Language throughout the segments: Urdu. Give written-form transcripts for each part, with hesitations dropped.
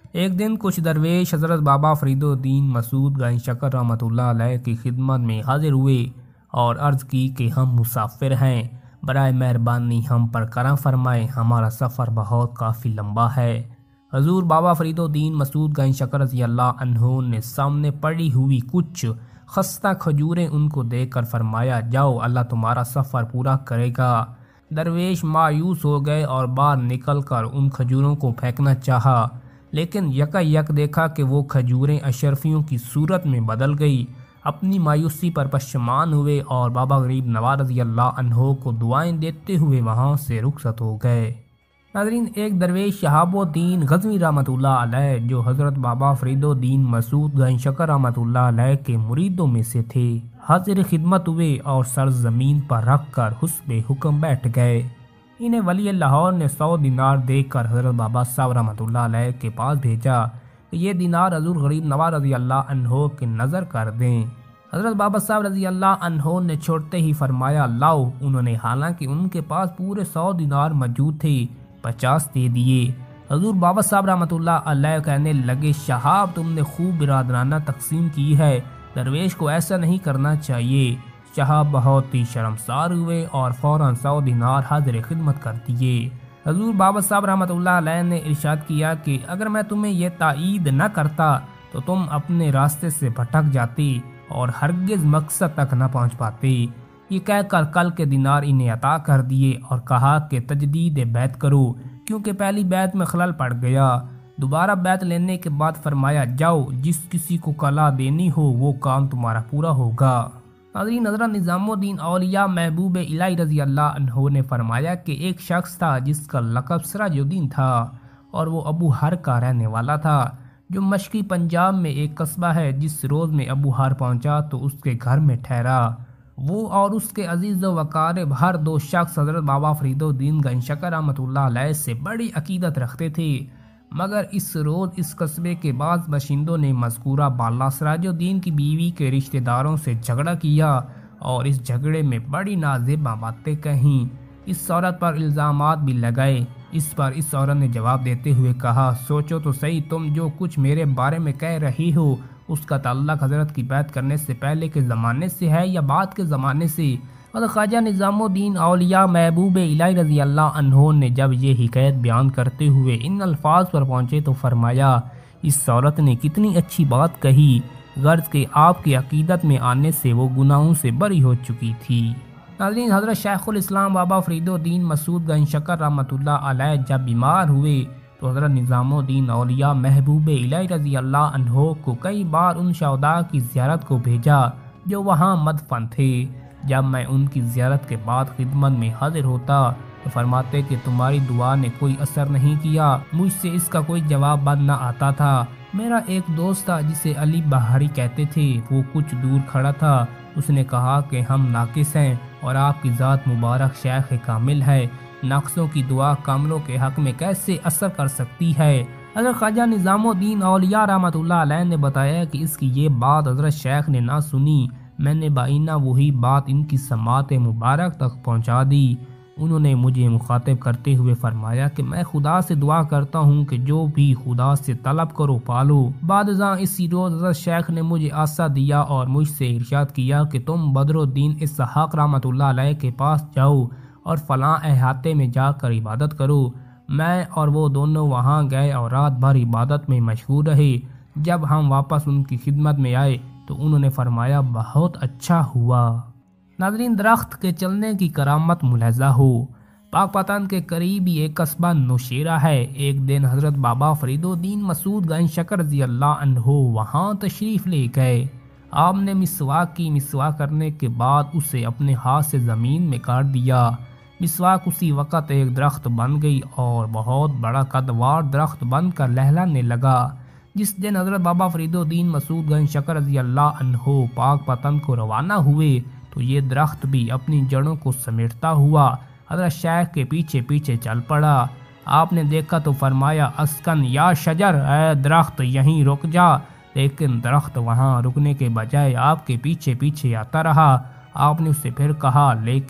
ایک دن کچھ درویش حضرت بابا فرید الدین مسعود گنج شکر رحمۃ اللہ علیہ کی خدمت میں حاضر ہوئے اور عرض کی کہ ہم مسافر ہیں، برائے مہربانی ہم پر کرم فرمائیں، ہمارا سفر بہت کافی لمبا ہے۔ حضور بابا فرید الدین مسعود گنج شکر رضی اللہ عنہ نے سامنے پڑی ہوئی کچھ خستہ کھجوریں ان کو دے کر فرمایا، جاؤ اللہ تمہارا سفر پورا کرے گا۔ درویش مایوس ہو گئے اور باہر نکل کر ان کھجوروں کو پھینکنا چاہا، لیکن یکا یک دیکھا کہ وہ کھجوریں اشرفیوں کی صورت میں بدل گئی۔ اپنی مایوسی پر پشیمان ہوئے اور بابا غریب نواز رضی اللہ عنہ کو دعائیں دیتے ہوئے وہاں سے رخصت ہو گئے۔ ناظرین، ایک درویش شہاب الدین غزنوی رحمۃ اللہ علیہ جو حضرت بابا فرید الدین مسعود گنج شکر رحمۃ اللہ علیہ کے مریدوں میں سے تھے، حاضر خدمت ہوئے اور سر زمین پر رکھ کر حسب حکم بیٹھ گئے۔ انہیں ولی لاہور نے 100 دینار دے کر حضرت بابا صاحب رحمۃ اللہ علیہ کے پاس بھیجا کہ یہ دینار حضور غریب نواز رضی اللہ عنہ کی نظر کر دیں۔ حضرت بابا صاحب رضی اللہ عنہ نے چھوڑتے ہی فرمایا لاؤ۔ انہوں نے حالانکہ ان کے پاس پورے 100 دینار موجود تھے 50 دے دیے۔ حضور بابا صاحب رحمۃ اللہ علیہ کہنے لگے، شہاب تم نے خوب برادرانہ تقسیم کی ہے، درویش کو ایسا نہیں کرنا چاہیے۔ شہاب بہت ہی شرمسار ہوئے اور فوراً 100 دینار حاضر خدمت کر دیے۔ حضور بابا صاحب رحمۃ اللہ علیہ نے ارشاد کیا کہ اگر میں تمہیں یہ تائید نہ کرتا تو تم اپنے راستے سے بھٹک جاتی اور ہرگز مقصد تک نہ پہنچ پاتے۔ یہ کہہ کر کل کے دینار انہیں عطا کر دیے اور کہا کہ تجدید بیعت کرو، کیونکہ پہلی بیعت میں خلل پڑ گیا۔ دوبارہ بیعت لینے کے بعد فرمایا، جاؤ جس کسی کو کلا دینی ہو وہ کام تمہارا پورا ہوگا۔ ناظرین، حضرت نظام الدین اولیاء محبوب الہی رضی اللہ عنہ نے فرمایا کہ ایک شخص تھا جس کا لقب سراج الدین تھا اور وہ ابو ہر کا رہنے والا تھا، جو مشرقی پنجاب میں ایک قصبہ ہے۔ جس روز میں ابو ہر پہنچا تو اس کے گھر میں ٹھہرا۔ وہ اور اس کے عزیز و وقارب ہر دو شخص حضرت بابا فرید الدین گنج شکر رحمۃ اللہ علیہ سے بڑی عقیدت رکھتے تھے، مگر اس روز اس قصبے کے بعض باشندوں نے مذکورہ بالا سراج الدین کی بیوی کے رشتہ داروں سے جھگڑا کیا اور اس جھگڑے میں بڑی نازیبا باتیں کہیں۔ اس عورت پر الزامات بھی لگائے۔ اس پر اس عورت نے جواب دیتے ہوئے کہا، سوچو تو صحیح، تم جو کچھ میرے بارے میں کہہ رہی ہو اس کا تعلق حضرت کی بیعت کرنے سے پہلے کے زمانے سے ہے یا بعد کے زمانے سے؟ حضرت خواجہ نظام الدین اولیاء محبوب الہی رضی اللہ عنہ نے جب یہ حکایت بیان کرتے ہوئے ان الفاظ پر پہنچے تو فرمایا، اس عورت نے کتنی اچھی بات کہی، غرض کہ آپ کی عقیدت میں آنے سے وہ گناہوں سے بری ہو چکی تھی۔ ناظرین، حضرت شیخ الاسلام بابا فرید الدین مسعود گنج شکر رحمۃ اللہ علیہ جب بیمار ہوئے تو حضرت نظام الدین اولیاء محبوب الہی رضی اللہ عنہ کو کئی بار ان شہداء کی زیارت کو بھیجا جو وہاں مدفن تھے۔ جب میں ان کی زیارت کے بعد خدمت میں حاضر ہوتا تو فرماتے کہ تمہاری دعا نے کوئی اثر نہیں کیا، مجھ سے اس کا کوئی جواب بند نہ آتا تھا۔ میرا ایک دوست تھا جسے علی بہاری کہتے تھے، وہ کچھ دور کھڑا تھا۔ اس نے کہا کہ ہم ناقص ہیں اور آپ کی ذات مبارک شیخ کامل ہے، ناقصوں کی دعا کاملوں کے حق میں کیسے اثر کر سکتی ہے؟ حضرت خواجہ نظام الدین اولیاء رحمۃ اللہ علیہ نے بتایا کہ اس کی یہ بات حضرت شیخ نے نہ سنی، میں نے بائینہ وہی بات ان کی سماعت مبارک تک پہنچا دی۔ انہوں نے مجھے مخاطب کرتے ہوئے فرمایا کہ میں خدا سے دعا کرتا ہوں کہ جو بھی خدا سے طلب کرو پالو۔ بعد ازاں اسی روز حضرت شیخ نے مجھے آسا دیا اور مجھ سے ارشاد کیا کہ تم بدر الدین اسحاق رحمۃ اللہ علیہ کے پاس جاؤ اور فلاں احاطے میں جا کر عبادت کرو۔ میں اور وہ دونوں وہاں گئے اور رات بھر عبادت میں مشغول رہے۔ جب ہم واپس ان کی خدمت میں آئے تو انہوں نے فرمایا، بہت اچھا ہوا۔ ناظرین، درخت کے چلنے کی کرامت ملاحظہ ہو۔ پاک پتن کے قریب ہی ایک قصبہ نوشیرہ ہے۔ ایک دن حضرت بابا فرید الدین مسعود گنج شکر رضی اللہ عنہ وہاں تشریف لے گئے۔ آپ نے مسواک کی، مسواک کرنے کے بعد اسے اپنے ہاتھ سے زمین میں کاٹ دیا۔ مسواک اسی وقت ایک درخت بن گئی اور بہت بڑا قدوار درخت بن کر لہلانے لگا۔ جس دن حضرت بابا فرید الدین مسعود گنج شکر رضی اللہ عنہ پاک پتن کو روانہ ہوئے تو یہ درخت بھی اپنی جڑوں کو سمیٹتا ہوا حضرت شیخ کے پیچھے پیچھے چل پڑا۔ آپ نے دیکھا تو فرمایا، اسکن یا شجر، اے درخت یہیں رک جا، لیکن درخت وہاں رکنے کے بجائے آپ کے پیچھے پیچھے آتا رہا۔ آپ نے اسے پھر کہا، لیکن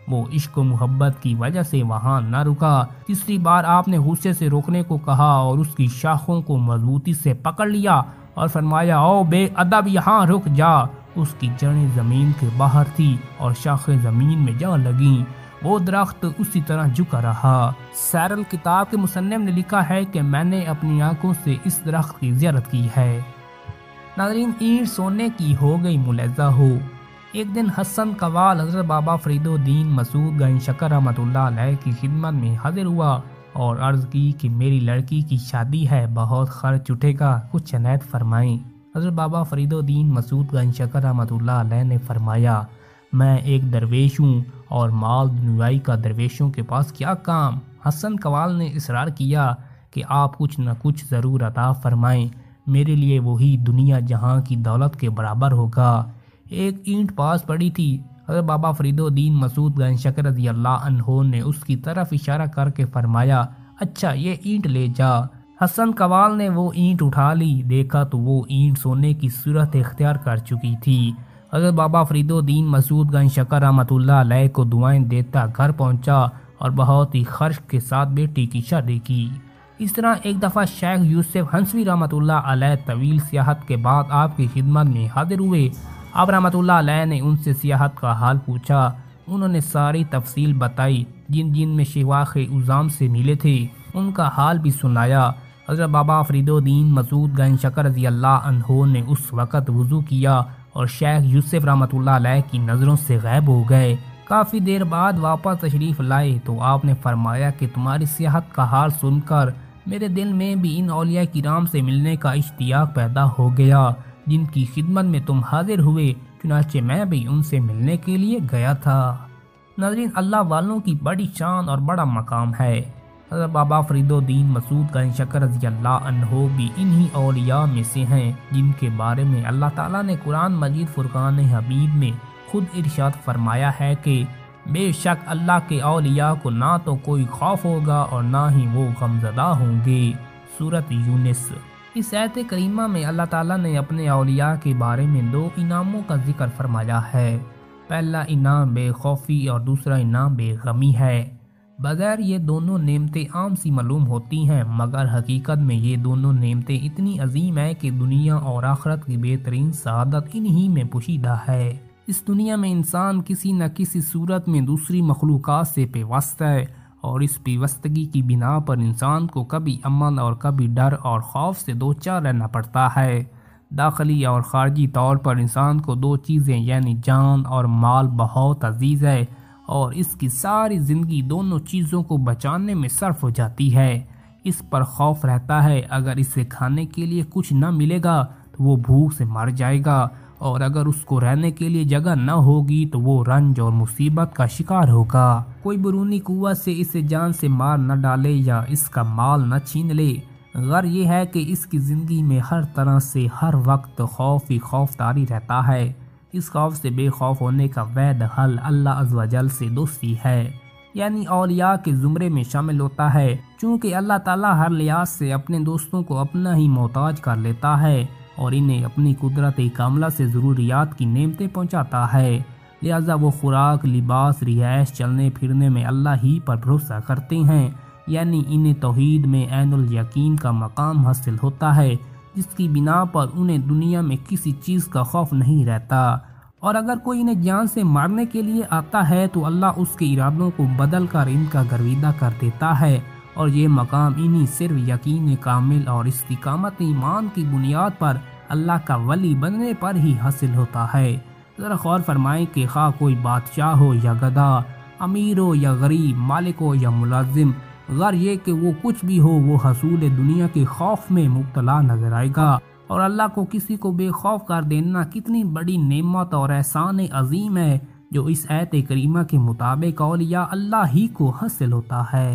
وہ عشق و محبت کی وجہ سے وہاں نہ رکا۔ تیسری بار آپ نے غصے سے روکنے کو کہا اور اس کی شاخوں کو مضبوطی سے پکڑ لیا اور فرمایا، او بے ادب، یہاں رک جا۔ اس کی جڑیں زمین کے باہر تھی اور شاخیں زمین میں جا لگیں۔ وہ درخت اسی طرح جھکا رہا۔ سیر الکتاب کے مصنف نے لکھا ہے کہ میں نے اپنی آنکھوں سے اس درخت کی زیارت کی ہے۔ ناظرین، اینٹ سونے کی ہو گئی ملحظہ ہو۔ ایک دن حسن قوال حضرت بابا فرید الدین مسعود گنج شکر رحمۃ اللہ علیہ کی خدمت میں حاضر ہوا اور عرض کی کہ میری لڑکی کی شادی ہے، بہت خرچ اٹھے گا، کچھ عنایت فرمائیں۔ حضرت بابا فرید الدین مسعود گنج شکر رحمۃ اللہ علیہ نے فرمایا، میں ایک درویش ہوں اور مال دنیائی کا درویشوں کے پاس کیا کام۔ حسن قوال نے اصرار کیا کہ آپ کچھ نہ کچھ ضرور عطا فرمائیں، میرے لیے وہی دنیا جہاں کی دولت کے برابر ہوگا۔ ایک اینٹ پاس پڑی تھی۔ حضرت بابا فرید الدین مسعود گنج شکر رضی اللہ عنہ نے اس کی طرف اشارہ کر کے فرمایا، اچھا یہ اینٹ لے جا۔ حسن قوال نے وہ اینٹ اٹھا لی، دیکھا تو وہ اینٹ سونے کی صورت اختیار کر چکی تھی۔ حضرت بابا فرید الدین مسعود گنج شکر رحمۃ اللہ علیہ کو دعائیں دیتا گھر پہنچا اور بہت ہی خرچ کے ساتھ بیٹی کی شادی کی۔ اس طرح ایک دفعہ شیخ یوسف ہنسوی رحمۃ اللہ علیہ طویل سیاحت کے بعد آپ کی خدمت میں حاضر ہوئے۔ آپ رحمۃ اللہ علیہ نے ان سے سیاحت کا حال پوچھا۔ انہوں نے ساری تفصیل بتائی، جن جن میں شیخ عظام سے ملے تھے ان کا حال بھی سنایا۔ حضرت بابا فرید الدین مسعود گنج شکر رضی اللہ عنہ نے اس وقت وضو کیا اور شیخ یوسف رحمۃ اللہ علیہ کی نظروں سے غائب ہو گئے۔ کافی دیر بعد واپس تشریف لائے تو آپ نے فرمایا کہ تمہاری صحت کا حال سن کر میرے دل میں بھی ان اولیاء کرام سے ملنے کا اشتیاق پیدا ہو گیا جن کی خدمت میں تم حاضر ہوئے، چنانچہ میں بھی ان سے ملنے کے لیے گیا تھا۔ ناظرین، اللہ والوں کی بڑی شان اور بڑا مقام ہے۔ حضرت بابا فرید الدین مسعود گنج شکر رضی اللہ عنہ بھی انہی اولیاء میں سے ہیں جن کے بارے میں اللہ تعالیٰ نے قرآن مجید فرقان حمید میں خود ارشاد فرمایا ہے کہ بے شک اللہ کے اولیاء کو نہ تو کوئی خوف ہوگا اور نہ ہی وہ غمزدہ ہوں گے۔ سورۃ یونس۔ اس آیت کریمہ میں اللہ تعالیٰ نے اپنے اولیاء کے بارے میں دو انعاموں کا ذکر فرمایا ہے۔ پہلا انعام بے خوفی اور دوسرا انعام بے غمی ہے۔ بغیر یہ دونوں نعمتیں عام سی معلوم ہوتی ہیں، مگر حقیقت میں یہ دونوں نعمتیں اتنی عظیم ہیں کہ دنیا اور آخرت کی بہترین سعادت انہی میں پوشیدہ ہے۔ اس دنیا میں انسان کسی نہ کسی صورت میں دوسری مخلوقات سے پیوست ہے اور اس پیوستگی کی بنا پر انسان کو کبھی امن اور کبھی ڈر اور خوف سے دوچار رہنا پڑتا ہے۔ داخلی اور خارجی طور پر انسان کو دو چیزیں یعنی جان اور مال بہت عزیز ہے اور اس کی ساری زندگی دونوں چیزوں کو بچانے میں صرف ہو جاتی ہے۔ اس پر خوف رہتا ہے اگر اسے کھانے کے لیے کچھ نہ ملے گا تو وہ بھوک سے مر جائے گا، اور اگر اس کو رہنے کے لیے جگہ نہ ہوگی تو وہ رنج اور مصیبت کا شکار ہوگا۔ کوئی بیرونی قوت سے اسے جان سے مار نہ ڈالے یا اس کا مال نہ چھین لے۔ غر یہ ہے کہ اس کی زندگی میں ہر طرح سے ہر وقت خوف ہی خوف طاری رہتا ہے۔ اس خوف سے بے خوف ہونے کا وحید حل اللہ عز و جل سے دوستی ہے، یعنی اولیاء کے زمرے میں شامل ہوتا ہے۔ چونکہ اللہ تعالیٰ ہر لحاظ سے اپنے دوستوں کو اپنا ہی محتاج کر لیتا ہے اور انہیں اپنی قدرت کاملہ سے ضروریات کی نعمتیں پہنچاتا ہے، لہذا وہ خوراک، لباس، رہائش، چلنے پھرنے میں اللہ ہی پر بھروسہ کرتے ہیں، یعنی انہیں توحید میں عین الیقین کا مقام حاصل ہوتا ہے جس کی بنا پر انہیں دنیا میں کسی چیز کا خوف نہیں رہتا، اور اگر کوئی انہیں جان سے مارنے کے لیے آتا ہے تو اللہ اس کے ارادوں کو بدل کر ان کا گرویدہ کر دیتا ہے، اور یہ مقام انہی صرف یقین کامل اور استقامت ایمان کی بنیاد پر اللہ کا ولی بننے پر ہی حاصل ہوتا ہے۔ ذرا غور فرمائیں کہ خواہ کوئی بادشاہ ہو یا گدھا، امیر ہو یا غریب، مالک ہو یا ملازم، غیر یہ کہ وہ کچھ بھی ہو، وہ حصول دنیا کے خوف میں مبتلا نظر آئے گا، اور اللہ کو کسی کو بے خوف کر دینا کتنی بڑی نعمت اور احسان عظیم ہے جو اس آیت کریمہ کے مطابق اولیاء اللہ ہی کو حاصل ہوتا ہے۔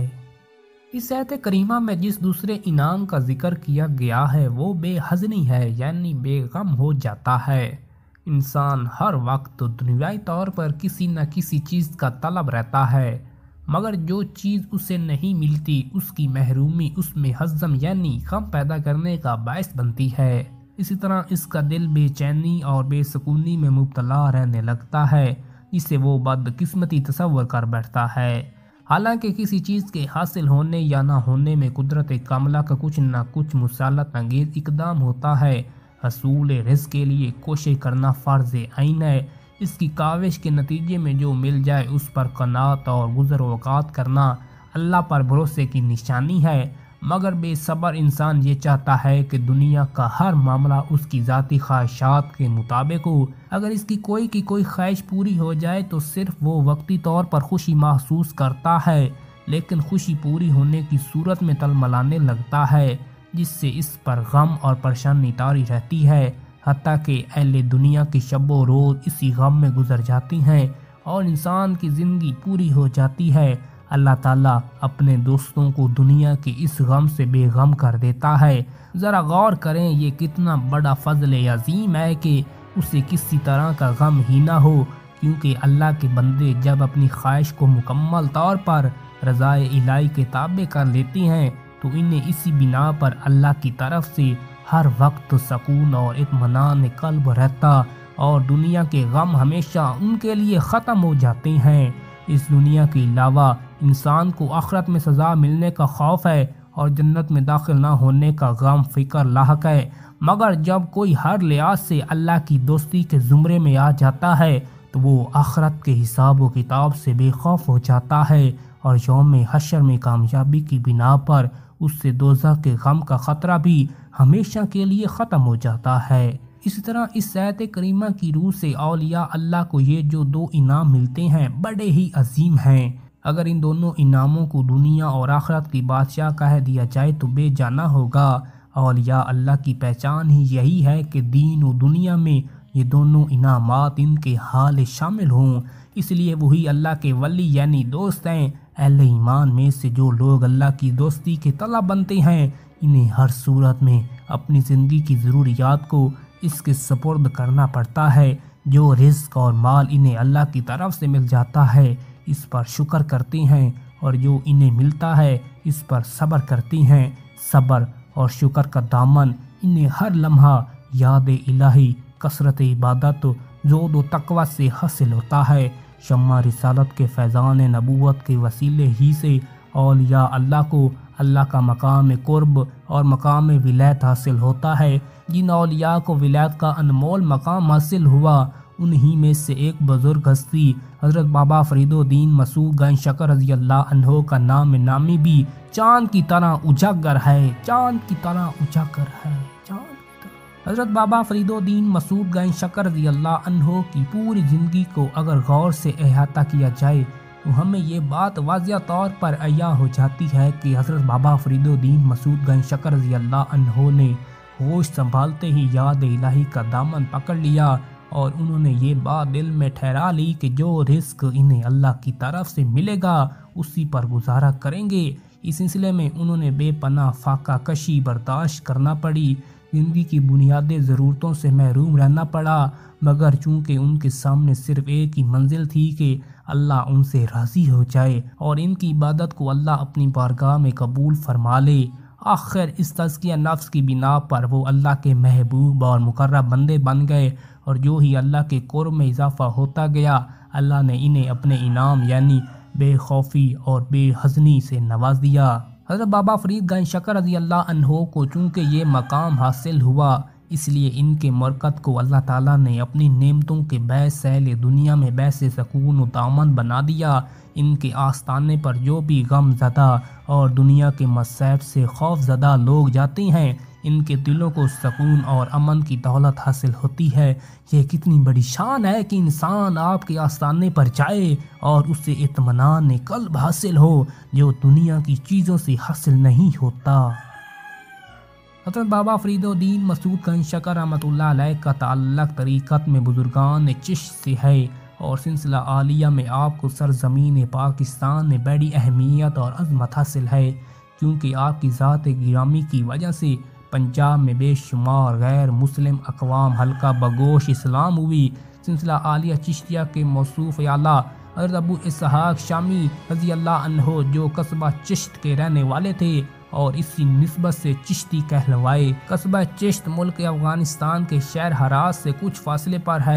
اس آیت کریمہ میں جس دوسرے انعام کا ذکر کیا گیا ہے وہ بے حزنی ہے، یعنی بے غم ہو جاتا ہے۔ انسان ہر وقت دنیائی طور پر کسی نہ کسی چیز کا طلب رہتا ہے، مگر جو چیز اسے نہیں ملتی اس کی محرومی اس میں حزن یعنی غم پیدا کرنے کا باعث بنتی ہے۔ اسی طرح اس کا دل بے چینی اور بے سکونی میں مبتلا رہنے لگتا ہے، جسے وہ بدقسمتی تصور کر بیٹھتا ہے۔ حالانکہ کسی چیز کے حاصل ہونے یا نہ ہونے میں قدرت کاملہ کا کچھ نہ کچھ مسالت انگیز اقدام ہوتا ہے۔ حصول رزق کے لیے کوشش کرنا فرض عین ہے۔ اس کی کاوش کے نتیجے میں جو مل جائے اس پر قناعت اور گزر اوقات کرنا اللہ پر بھروسے کی نشانی ہے، مگر بے صبر انسان یہ چاہتا ہے کہ دنیا کا ہر معاملہ اس کی ذاتی خواہشات کے مطابق ہو۔ اگر اس کی کوئی خواہش پوری ہو جائے تو صرف وہ وقتی طور پر خوشی محسوس کرتا ہے، لیکن خوشی پوری ہونے کی صورت میں تلملانے لگتا ہے، جس سے اس پر غم اور پریشانی طاری رہتی ہے، حتیٰ کہ اہل دنیا کی شب و روز اسی غم میں گزر جاتی ہیں اور انسان کی زندگی پوری ہو جاتی ہے۔ اللہ تعالیٰ اپنے دوستوں کو دنیا کے اس غم سے بے غم کر دیتا ہے۔ ذرا غور کریں، یہ کتنا بڑا فضل عظیم ہے کہ اسے کسی طرح کا غم ہی نہ ہو، کیونکہ اللہ کے بندے جب اپنی خواہش کو مکمل طور پر رضائے الہی کے تابع کر لیتے ہیں تو انہیں اسی بنا پر اللہ کی طرف سے ہر وقت سکون اور اطمینان قلب رہتا اور دنیا کے غم ہمیشہ ان کے لیے ختم ہو جاتے ہیں۔ اس دنیا کے علاوہ انسان کو آخرت میں سزا ملنے کا خوف ہے اور جنت میں داخل نہ ہونے کا غم فکر لاحق ہے، مگر جب کوئی ہر لحاظ سے اللہ کی دوستی کے زمرے میں آ جاتا ہے تو وہ آخرت کے حساب و کتاب سے بے خوف ہو جاتا ہے اور یوم حشر میں کامیابی کی بنا پر اس سے دوزخ کے غم کا خطرہ بھی ہمیشہ کے لیے ختم ہو جاتا ہے۔ اسی طرح اس آیت کریمہ کی روح سے اولیاء اللہ کو یہ جو دو انعام ملتے ہیں بڑے ہی عظیم ہیں۔ اگر ان دونوں انعاموں کو دنیا اور آخرت کی بادشاہ کہہ دیا جائے تو بے جانا ہوگا۔ اولیاء اللہ کی پہچان ہی یہی ہے کہ دین و دنیا میں یہ دونوں انعامات ان کے حال شامل ہوں، اس لیے وہی اللہ کے ولی یعنی دوست ہیں۔ اہل ایمان میں سے جو لوگ اللہ کی دوستی کے طلب بنتے ہیں انہیں ہر صورت میں اپنی زندگی کی ضروریات کو اس کے سپرد کرنا پڑتا ہے۔ جو رزق اور مال انہیں اللہ کی طرف سے مل جاتا ہے اس پر شکر کرتے ہیں، اور جو انہیں ملتا ہے اس پر صبر کرتے ہیں۔ صبر اور شکر کا دامن انہیں ہر لمحہ یاد الہی، کثرت عبادت، زہد و تقوی سے حاصل ہوتا ہے۔ شمع رسالت کے فیضان نبوت کے وسیلے ہی سے اولیاء اللہ کو اللہ کا مقام قرب اور مقام ولایت حاصل ہوتا ہے۔ جن اولیاء کو ولایت کا انمول مقام حاصل ہوا انہی میں سے ایک بزرگ ہستی حضرت بابا فرید الدین مسعود گنج شکر رضی اللہ عنہ کا نام نامی بھی چاند کی طرح اجاگر ہے، چاند کی طرح اجاگر ہے، چاند کی طرح۔ حضرت بابا فرید الدین مسعود گنج شکر رضی اللہ عنہ کی پوری زندگی کو اگر غور سے احاطہ کیا جائے تو ہمیں یہ بات واضح طور پر عیاں ہو جاتی ہے کہ حضرت بابا فرید الدین مسعود گنج شکر رضی اللہ عنہ نے ہوش سنبھالتے ہی یاد الہی کا دامن پکڑ لیا اور انہوں نے یہ بات دل میں ٹھہرا لی کہ جو رزق انہیں اللہ کی طرف سے ملے گا اسی پر گزارا کریں گے۔ اس سلسلے میں انہوں نے بے پناہ فاقہ کشی برداشت کرنا پڑی، زندگی کی بنیادی ضرورتوں سے محروم رہنا پڑا، مگر چونکہ ان کے سامنے صرف ایک ہی منزل تھی کہ اللہ ان سے راضی ہو جائے اور ان کی عبادت کو اللہ اپنی بارگاہ میں قبول فرما لے۔ آخر اس تزکیہ نفس کی بنا پر وہ اللہ کے محبوب اور مقرب بندے بن گئے، اور جو ہی اللہ کے قرب میں اضافہ ہوتا گیا اللہ نے انہیں اپنے انعام یعنی بے خوفی اور بے حزنی سے نواز دیا۔ حضرت بابا فرید گنج شکر رضی اللہ عنہ کو چونکہ یہ مقام حاصل ہوا اس لیے ان کے مرکت کو اللہ تعالیٰ نے اپنی نعمتوں کے باعث سیل دنیا میں باعث سکون و دامن بنا دیا۔ ان کے آستانے پر جو بھی غم زدہ اور دنیا کے مصائب سے خوف زدہ لوگ جاتے ہیں ان کے دلوں کو سکون اور امن کی دولت حاصل ہوتی ہے۔ یہ کتنی بڑی شان ہے کہ انسان آپ کے آستانے پر جائے اور اسے اطمینان قلب حاصل ہو جو دنیا کی چیزوں سے حاصل نہیں ہوتا۔ حضرت بابا فرید الدین مسعود گنج شکر رحمۃ اللہ علیہ کا تعلق طریقت میں بزرگان چشت سے ہے اور سلسلہ عالیہ میں آپ کو سرزمین پاکستان میں بڑی اہمیت اور عظمت حاصل ہے، کیونکہ آپ کی ذات گرامی کی وجہ سے پنجاب میں بے شمار غیر مسلم اقوام حلقہ بگوش اسلام ہوئی۔ سلسلہ عالیہ چشتیہ کے موصوف اعلیٰ حضرت ابو اسحاق شامی رضی اللہ عنہ جو قصبہ چشت کے رہنے والے تھے اور اسی نسبت سے چشتی کہلوائے۔ قصبہ چشت ملک افغانستان کے شہر ہرات سے کچھ فاصلے پر ہے۔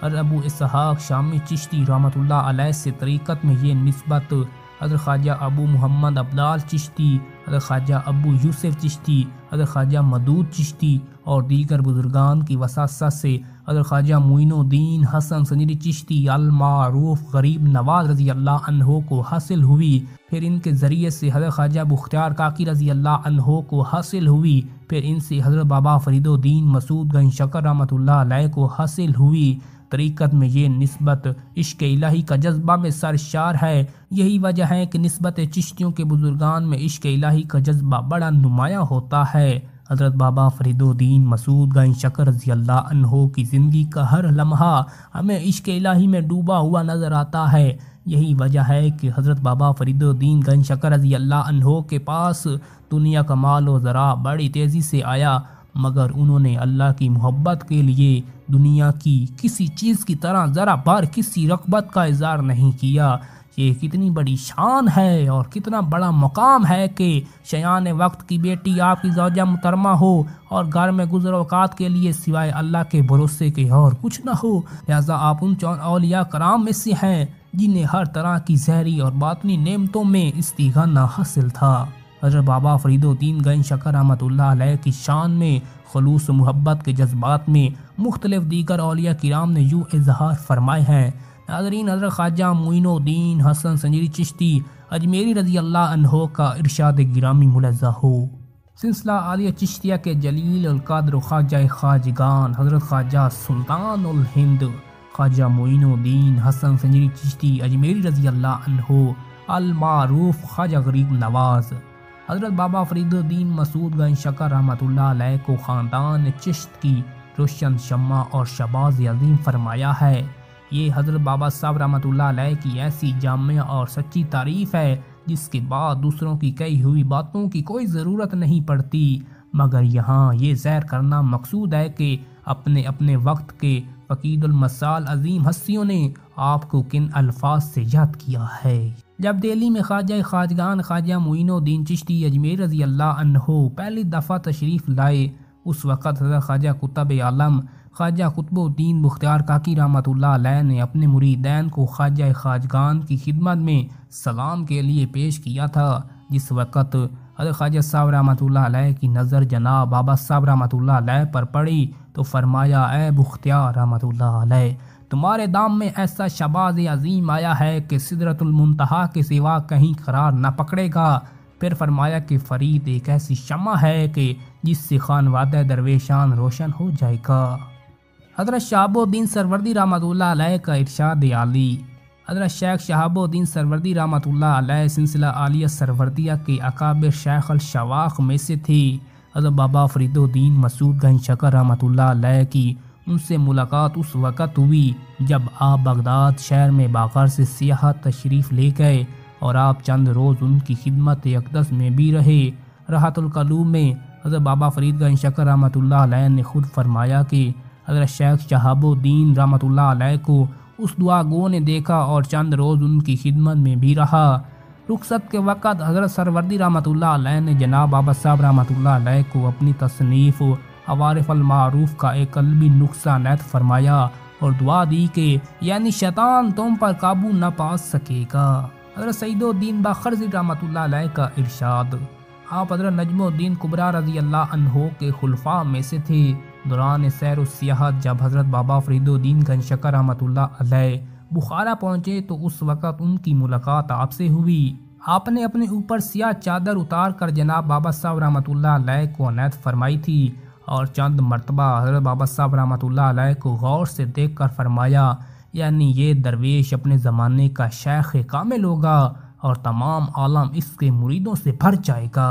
اور ابو اسحاق شامی چشتی رحمۃ اللہ علیہ سے طریقت میں یہ نسبت حضرت خواجہ ابو محمد عبدال چشتی، حضرت خواجہ ابو یوسف چشتی، حضرت خواجہ مدود چشتی اور دیگر بزرگان کی وساطت سے حضرت خواجہ معین الدین حسن سنجری چشتی المعروف غریب نواز رضی اللہ عنہ کو حاصل ہوئی، پھر ان کے ذریعے سے حضرت خواجہ بختیار کاکی رضی اللہ عنہ کو حاصل ہوئی، پھر ان سے حضرت بابا فرید الدین مسعود گنج شکر رحمۃ اللہ علیہ کو حاصل ہوئی۔ طریقت میں یہ نسبت عشق الہی کا جذبہ میں سرشار ہے، یہی وجہ ہے کہ نسبت چشتیوں کے بزرگان میں عشق الہی کا جذبہ بڑا نمایاں ہوتا ہے۔ حضرت بابا فرید الدین مسعود گنج شکر رضی اللہ عنہ کی زندگی کا ہر لمحہ ہمیں عشق الہی میں ڈوبا ہوا نظر آتا ہے، یہی وجہ ہے کہ حضرت بابا فرید الدین گنج شکر رضی اللہ عنہ کے پاس دنیا کا مال و زرع بڑی تیزی سے آیا، مگر انہوں نے اللہ کی محبت کے لیے دنیا کی کسی چیز کی طرح ذرا بار کسی رغبت کا اظہار نہیں کیا۔ یہ کتنی بڑی شان ہے اور کتنا بڑا مقام ہے کہ شیان وقت کی بیٹی آپ کی زوجہ محترمہ ہو اور گھر میں گزر اوقات کے لیے سوائے اللہ کے بھروسے کے اور کچھ نہ ہو، لہذا آپ ان چون اولیاء کرام میں سے ہیں جنہیں ہر طرح کی ظاہری اور باطنی نعمتوں میں استغناء حاصل تھا۔ حضرت بابا فرید الدین گنج شکر رحمۃ اللہ علیہ کی شان میں خلوص محبت کے جذبات میں مختلف دیگر اولیاء کرام نے یوں اظہار فرمائے ہیں۔ ناظرین، حضرت خواجہ معین الدین حسن سنجری چشتی اجمیری رضی اللہ عنہ کا ارشاد گرامی ملحظہ ہو۔ سلسلہ عالیہ چشتیہ کے جلیل القدر خواجہ خواجگان حضرت خواجہ سلطان الہند خواجہ معین الدین حسن سنجری چشتی اجمیری رضی اللہ عنہ المعروف خواجہ غریب نواز حضرت بابا فرید الدین مسعود گنج شکر رحمۃ اللہ علیہ کو خاندان چشت کی روشن شمع اور شباز عظیم فرمایا ہے۔ یہ حضرت بابا صاحب رحمۃ اللہ علیہ کی ایسی جامع اور سچی تعریف ہے جس کے بعد دوسروں کی کہی ہوئی باتوں کی کوئی ضرورت نہیں پڑتی، مگر یہاں یہ ذکر کرنا مقصود ہے کہ اپنے اپنے وقت کے فقید المثال عظیم ہستیوں نے آپ کو کن الفاظ سے یاد کیا ہے۔ جب دہلی میں خواجہ خواجگان خواجہ معین الدین چشتی اجمیر رضی اللہ عنہ پہلی دفعہ تشریف لائے، اس وقت حضرت خواجہ قطب عالم خواجہ قطب الدین بختیار کاکی رحمۃ اللہ علیہ نے اپنے مریدین کو خواجہ خواجگان کی خدمت میں سلام کے لیے پیش کیا تھا۔ جس وقت حضرت خواجہ صاحب رحمۃ اللہ علیہ کی نظر جناب بابا صاحب رحمۃ اللہ علیہ پر پڑی تو فرمایا، اے بختیار رحمۃ اللہ علیہ، تمہارے دام میں ایسا شباز عظیم آیا ہے کہ سدرۃ المنتہا کے سوا کہیں قرار نہ پکڑے گا۔ پھر فرمایا کہ فرید ایک ایسی شمع ہے کہ جس سے خانوادہ درویشان روشن ہو جائے گا۔ حضرت شہاب الدین سروردی رحمۃ اللہ علیہ کا ارشاد عالی۔ حضرت شیخ شہاب الدین سروردی رحمۃ اللہ علیہ سلسلہ عالیہ سروردیہ کے اکابر شیخ الشواخ میں سے تھے۔ حضرت بابا فرید الدین مسعود گنج شکر رحمۃ اللہ علیہ کی ان سے ملاقات اس وقت ہوئی جب آپ بغداد شہر میں باغر سے سیاحت تشریف لے گئے اور آپ چند روز ان کی خدمت اقدس میں بھی رہے۔ راحت القلوب میں حضرت بابا فرید گنج شکر رحمۃ اللہ علیہ نے خود فرمایا کہ حضرت شیخ شہاب الدین رحمۃ اللہ علیہ کو اس دعا گو نے دیکھا اور چند روز ان کی خدمت میں بھی رہا۔ رخصت کے وقت حضرت سروردی رحمۃ اللہ علیہ نے جناب بابا صاحب رحمۃ اللہ علیہ کو اپنی تصنیف عوارف المعروف کا ایک قلبی نسخہ عنایت فرمایا اور دعا دی کہ یعنی شیطان تم پر قابو نہ پا سکے گا۔ حضرت سعید الدین باخرزی رحمۃ اللہ علیہ کا ارشاد۔ آپ حضرت نجم الدین کبریٰ رضی اللہ عنہ کے خلفاء میں سے تھے۔ دوران سیر و سیاحت جب حضرت بابا فرید الدین گنج شکر رحمۃ اللہ علیہ بخارا پہنچے تو اس وقت ان کی ملاقات آپ سے ہوئی۔ آپ نے اپنے اوپر سیاہ چادر اتار کر جناب بابا صاحب رحمۃ اللہ علیہ کو عنایت فرمائی تھی اور چند مرتبہ حضرت بابا صاحب رحمۃ اللہ علیہ کو غور سے دیکھ کر فرمایا، یعنی یہ درویش اپنے زمانے کا شیخ کامل ہوگا اور تمام عالم اس کے مریدوں سے بھر جائے گا۔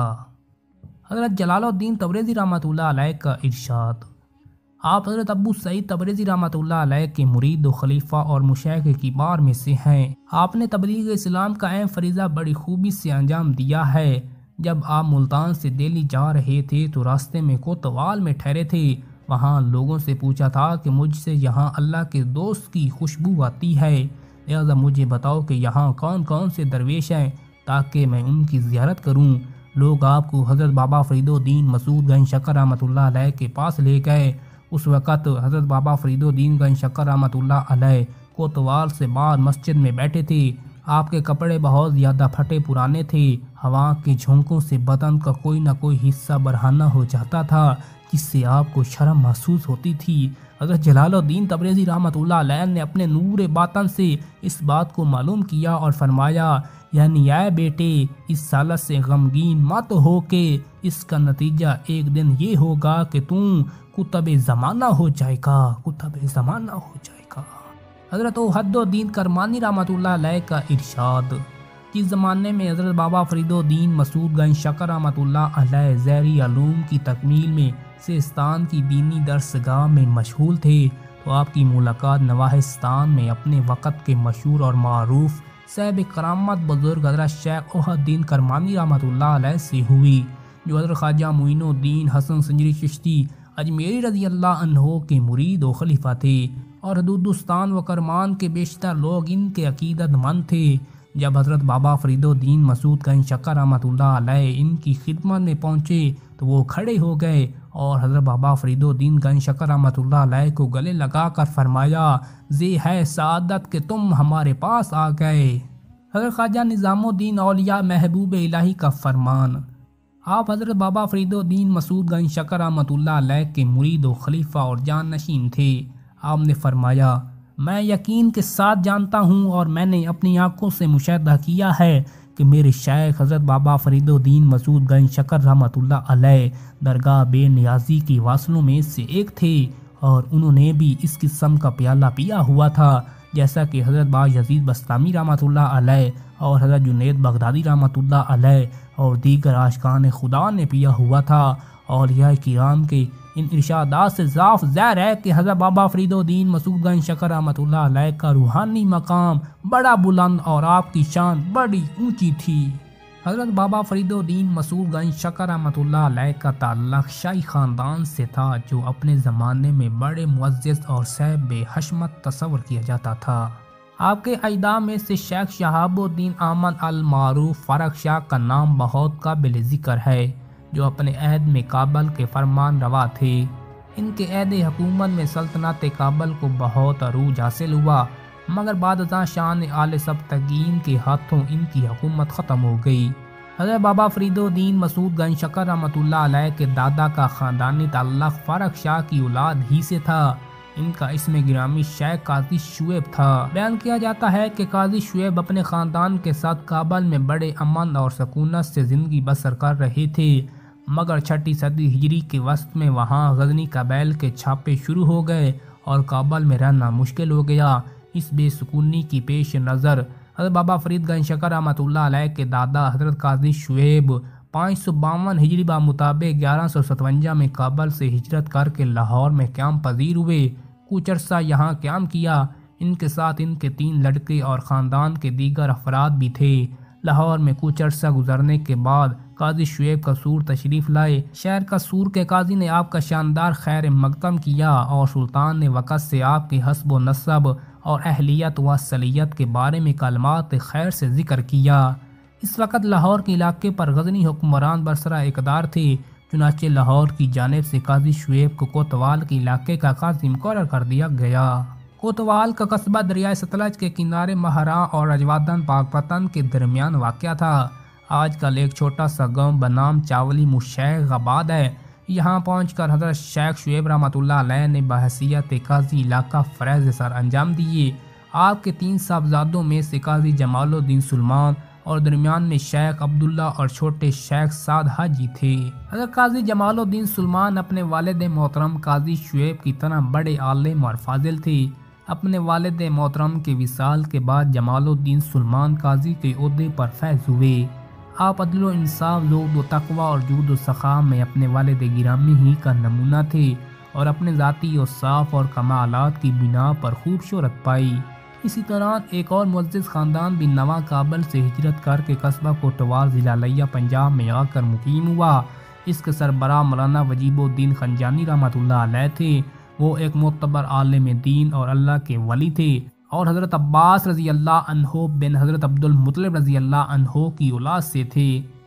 حضرت جلال الدین تبریزی رحمۃ اللہ علیہ کا ارشاد۔ آپ حضرت ابو سعید تبریزی رحمۃ اللہ علیہ کے مرید و خلیفہ اور مشایخ کبار میں سے ہیں۔ آپ نے تبلیغ اسلام کا اہم فریضہ بڑی خوبی سے انجام دیا ہے۔ جب آپ ملتان سے دہلی جا رہے تھے تو راستے میں کوتوال میں ٹھہرے تھے۔ وہاں لوگوں سے پوچھا تھا کہ مجھ سے یہاں اللہ کے دوست کی خوشبو آتی ہے، لہذا مجھے بتاؤ کہ یہاں کون کون سے درویش ہیں تاکہ میں ان کی زیارت کروں۔ لوگ آپ کو حضرت بابا فرید الدین مسعود گنج شکر رحمۃ اللہ علیہ کے پاس لے گئے۔ اس وقت حضرت بابا فرید الدین گنج شکر رحمۃ اللہ علیہ کوتوال سے باہر مسجد میں بیٹھے تھے۔ آپ کے کپڑے بہت زیادہ پھٹے پرانے تھے، ہوا کے جھونکوں سے بدن کا کوئی نہ کوئی حصہ برہنہ ہو جاتا تھا، جس سے آپ کو شرم محسوس ہوتی تھی۔ حضرت جلال الدین تبریزی رحمۃ اللہ علیہ نے اپنے نور باطن سے اس بات کو معلوم کیا اور فرمایا، یعنی اے بیٹے، اس سالت سے غمگین مت ہو کہ اس کا نتیجہ ایک دن یہ ہوگا کہ تم کتب زمانہ ہو جائے گا، کتب زمانہ ہو جائے گا۔ حضرت وحد الدین کرمانی رحمۃ اللہ علیہ کا ارشاد، جس زمانے میں حضرت بابا فرید الدین مسعود گنج شکر رحمۃ اللہ علیہ زہری علوم کی تکمیل میں سیستان کی دینی درسگاہ میں مشغول تھے تو آپ کی ملاقات نواحستان میں اپنے وقت کے مشہور اور معروف صاحب کرامت بزرگ حضرت شیخ وحد الدین کرمانی رحمۃ اللہ علیہ سے ہوئی، جو حضرت خواجہ معین الدین حسن سنجری چشتی اجمیری رضی اللہ عنہ کے مرید و خلیفہ تھے، اور حدودستان و کرمان کے بیشتر لوگ ان کے عقیدت مند تھے۔ جب حضرت بابا فرید الدین مسعود گنج شکر رحمۃ اللہ علیہ ان کی خدمت میں پہنچے تو وہ کھڑے ہو گئے اور حضرت بابا فرید الدین گنج شکر رحمۃ اللہ علیہ کو گلے لگا کر فرمایا، زی ہے سعادت کہ تم ہمارے پاس آ گئے۔ حضرت خواجہ نظام الدین اولیاء محبوب الہی کا فرمان، آپ حضرت بابا فرید الدین مسعود گنج شکر رحمۃ اللہ علیہ کے مرید و خلیفہ اور جان نشین تھے۔ آپ نے فرمایا، میں یقین کے ساتھ جانتا ہوں اور میں نے اپنی آنکھوں سے مشاہدہ کیا ہے کہ میرے شیخ حضرت بابا فرید الدین مسعود گنج شکر رحمۃ اللہ علیہ درگاہ بے نیازی کی واصلوں میں سے ایک تھے، اور انہوں نے بھی اس قسم کا پیالہ پیا ہوا تھا جیسا کہ حضرت با یزید بستامی رحمۃ اللہ علیہ اور حضرت جنید بغدادی رحمۃ اللہ علیہ اور دیگر عاشقان خدا نے پیا ہوا تھا۔ اولیاء کرام کے ان ارشادات سے صاف ظاہر ہے کہ حضرت بابا فرید الدین مسعود گنج شکر رحمۃ اللہ علیہ کا روحانی مقام بڑا بلند اور آپ کی شان بڑی اونچی تھی۔ حضرت بابا فرید الدین مسعود گنج شکر رحمۃ اللہ علیہ کا تعلق شاہی خاندان سے تھا، جو اپنے زمانے میں بڑے معزز اور صاحب حشمت تصور کیا جاتا تھا۔ آپ کے اجداد میں سے شیخ شہاب الدین احمد المعروف فرخ شاہ کا نام بہت قابل ذکر ہے، جو اپنے عہد میں کابل کے فرمان روا تھے۔ ان کے عہد حکومت میں سلطنت کابل کو بہت عروج حاصل ہوا، مگر بعد ازاں شاہ آل سبتگین کے ہاتھوں ان کی حکومت ختم ہو گئی۔ حضرت بابا فرید الدین مسعود گنج شکر رحمۃ اللہ علیہ کے دادا کا خاندانی تعلق فرخ شاہ کی اولاد ہی سے تھا۔ ان کا اسم گرامی شیخ قاضی شعیب تھا۔ بیان کیا جاتا ہے کہ قاضی شعیب اپنے خاندان کے ساتھ کابل میں بڑے امن اور سکونت سے زندگی بسر کر رہے تھے، مگر 6 صدی ہجری کے وسط میں وہاں غزنی قبائل کے چھاپے شروع ہو گئے اور کابل میں رہنا مشکل ہو گیا۔ اس بے سکونی کی پیش نظر حضرت بابا فرید گنج شکر رحمۃ اللہ علیہ کے دادا حضرت قاضی شعیب 552 ہجری مطابق 1157 میں کابل سے ہجرت کر کے لاہور میں قیام پذیر ہوئے۔ کچھ عرصہ یہاں قیام کیا۔ ان کے ساتھ ان کے 3 لڑکے اور خاندان کے دیگر افراد بھی تھے۔ لاہور میں کچھ عرصہ گزرنے کے بعد قاضی شعیب قصور تشریف لائے۔ شہر قصور کے قاضی نے آپ کا شاندار خیر مقدم کیا اور سلطان نے وقت سے آپ کے حسب و نسب اور اہلیت و صلیت کے بارے میں کلمات خیر سے ذکر کیا۔ اس وقت لاہور کے علاقے پر غزنی حکمران برسرا اقتدار تھے، چنانچہ لاہور کی جانب سے قاضی شعیب کو کوتوال کے علاقے کا قاضی مقرر کر دیا گیا۔ کوتوال کا قصبہ دریائے ستلج کے کنارے مہراں اور رجوادن پاکپتن کے درمیان واقع تھا۔ آج کل ایک چھوٹا سا گاؤں بنام چاولی مشیخ آباد ہے۔ یہاں پہنچ کر حضرت شیخ شعیب رحمۃ اللہ علیہ نے بحیثیت قاضی علاقہ فریض سر انجام دیے۔ آپ کے 3 صاحبزادوں میں سے قاضی جمال الدین سلمان اور درمیان میں شیخ عبداللہ اور چھوٹے شیخ سعد حاجی تھے۔ حضرت قاضی جمال الدین سلمان اپنے والد محترم قاضی شعیب کی طرح بڑے عالم اور فاضل تھے۔ اپنے والد محترم کے وصال کے بعد جمال الدین سلمان قاضی کے عہدے پر فیض ہوئے۔ آپ عدل و انصاف، زہد و تقوی اور جود و سخا میں اپنے والد گرامی ہی کا نمونہ تھے اور اپنے ذاتی اوصاف اور کمالات کی بنا پر خوب شہرت پائی۔ اسی طرح ایک اور معزز خاندان بھی نواں کابل سے ہجرت کر کے قصبہ کوتوال ضلع لیہ پنجاب میں آ کر مقیم ہوا۔ اس کے سربراہ مولانا وجیب الدین خنجانی رحمۃ اللہ علیہ تھے۔ وہ ایک معتبر عالم دین اور اللہ کے ولی تھے اور حضرت عباس رضی اللہ عنہ بن حضرت عبد المطلب رضی اللہ عنہ کی اولاد سے تھے۔